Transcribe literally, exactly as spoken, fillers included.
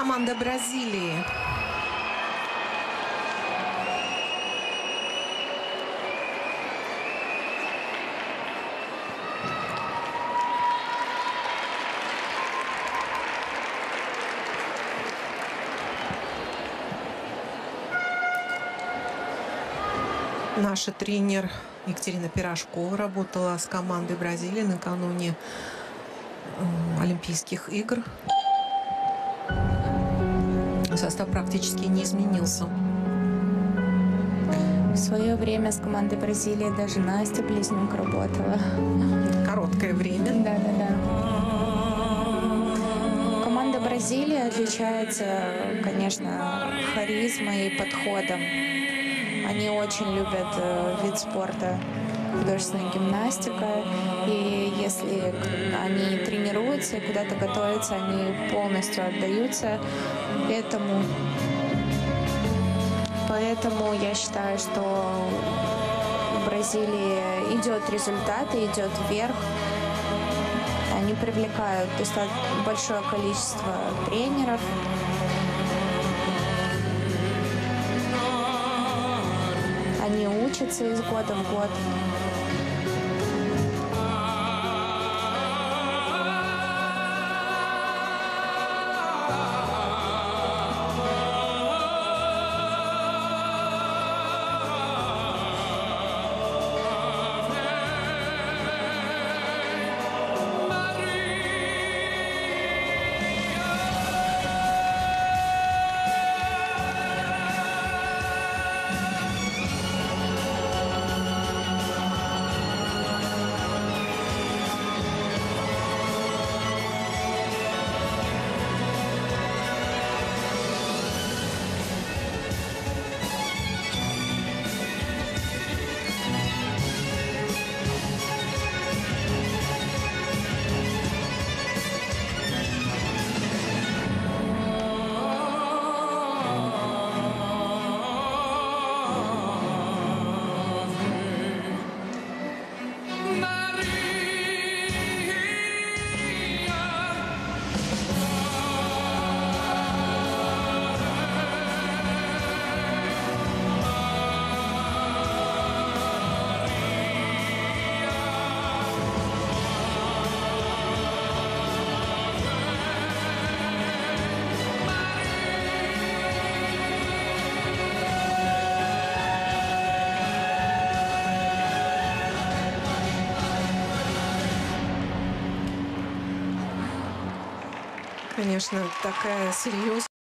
команда Бразилии. Наша тренер Екатерина Пирожкова работала с командой Бразилии накануне Олимпийских игр. Состав практически не изменился. В свое время с командой Бразилии даже Настя Близнюк работала. Короткое время. Да, да, да. Команда Бразилии отличается, конечно, харизмой и подходом. Они очень любят вид спорта художественная гимнастика. И если они тренируются и куда-то готовятся, они полностью отдаются этому. Поэтому я считаю, что в Бразилии идет результат и идет вверх. Они привлекают достаточно большое количество тренеров. Они учатся из года в год. Конечно, такая серьезная.